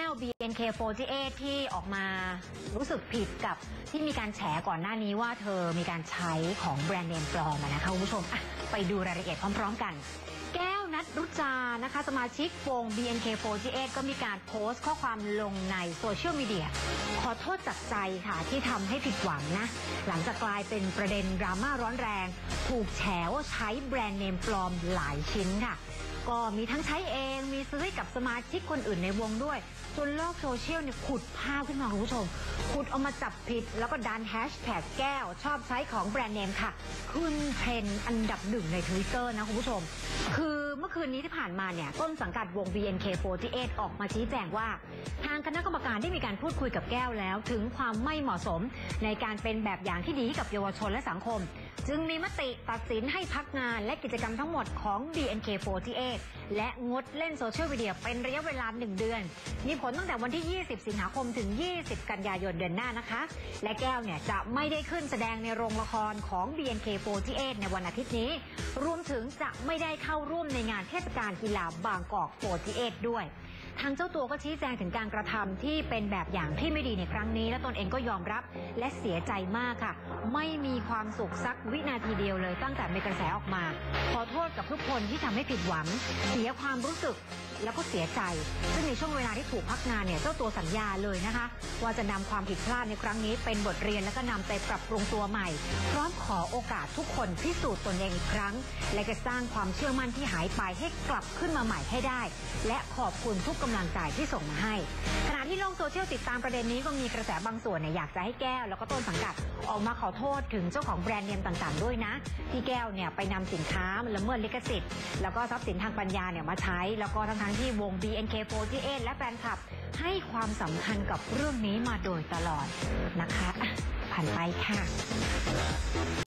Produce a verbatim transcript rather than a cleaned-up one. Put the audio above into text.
ว บี เอ็น เค โฟร์ตี้เอท ที่ออกมารู้สึกผิดกับที่มีการแฉก่อนหน้านี้ว่าเธอมีการใช้ของแบรนด์เนมปลอมนะคะคุณผู้ชมไปดูรายละเอียดพร้อมๆกันแก้วนัทรุจานะคะสมาชิกวง บี เอ็น เค โฟร์ตี้เอท ก็มีการโพสต์ข้อความลงในโซเชียลมีเดียขอโทษจากใจค่ะที่ทำให้ผิดหวังนะหลังจากกลายเป็นประเด็นดราม่าร้อนแรงถูกแฉว่าใช้แบรนด์เนมปลอมหลายชิ้นค่ะก็มีทั้งใช้เองมีซื้อให้กับสมาชิกคนอื่นในวงด้วยจนโลกโซเชียลเนี่ยขุดภาพขึ้นมาคุณผู้ชมขุดเอามาจับผิดแล้วก็ดันแฮชแท็กแก้วชอบใช้ของแบรนด์เนมค่ะขึ้นเทรนด์อันดับหนึ่งใน ทวิตเตอร์ นะคุณผู้ชมคือเมื่อคืนนี้ที่ผ่านมาเนี่ยต้นสังกัดวง บี เอ็น เค โฟร์ตี้เอท ออกมาชี้แจงว่าทางคณะกรรมการได้มีการพูดคุยกับแก้วแล้วถึงความไม่เหมาะสมในการเป็นแบบอย่างที่ดีให้กับเยาวชนและสังคมจึงมีมติตัดสินให้พักงานและกิจกรรมทั้งหมดของ บี เอ็น เค โฟร์ตี้เอท และงดเล่นโซเชียลมีเดียเป็นระยะเวลาหนึ่งเดือนมีผลตั้งแต่วันที่ยี่สิบสิงหาคมถึงยี่สิบกันยายนเดือนหน้านะคะและแก้วเนี่ยจะไม่ได้ขึ้นแสดงในโรงละครของ บี เอ็น เค โฟร์ตี้เอท ในวันอาทิตย์นี้รวมถึงจะไม่ได้เข้าร่วมในงานเทศกาลกีฬาบางกอกโฟร์ตี้เอทด้วยทางเจ้าตัวก็ชี้แจงถึงการกระทำที่เป็นแบบอย่างที่ไม่ดีในครั้งนี้และตนเองก็ยอมรับและเสียใจมากค่ะไม่มีความสุขสักวินาทีเดียวเลยตั้งแต่มีกระแสออกมาขอโทษกับทุกคนที่ทำให้ผิดหวังเสียความรู้สึกแล้วก็เสียใจซึ่งในช่วงเวลาที่ถูกพักงานเนี่ยเจ้าตัวสัญญาเลยนะคะว่าจะนำความผิดพลาดในครั้งนี้เป็นบทเรียนและก็นำไปปรับปรุงตัวใหม่พร้อมขอโอกาสทุกคนพิสูจน์ตนเองอีกครั้งและจะสร้างความเชื่อมั่นที่หายไปให้กลับขึ้นมาใหม่ให้ได้และขอบคุณทุกกำลังใจที่ส่งมาให้ขณะที่โลกโซเชียลติดตามประเด็นนี้ก็มีกระแสบางส่วนเนี่ยอยากจะให้แก้วแล้วก็ต้นสังกัดออกมาขอโทษถึงเจ้าของแบรนด์เนมต่างๆด้วยนะที่แก้วเนี่ยไปนำสินค้าละเมิดลิขสิทธิ์แล้วก็ทรัพย์สินทางปัญญาเนี่ยมาใช้แล้วก็ทั้งๆที่วง บี เอ็น เค โฟร์ตี้เอท และแฟนคลับให้ความสำคัญกับเรื่องนี้มาโดยตลอดนะคะผ่านไปค่ะ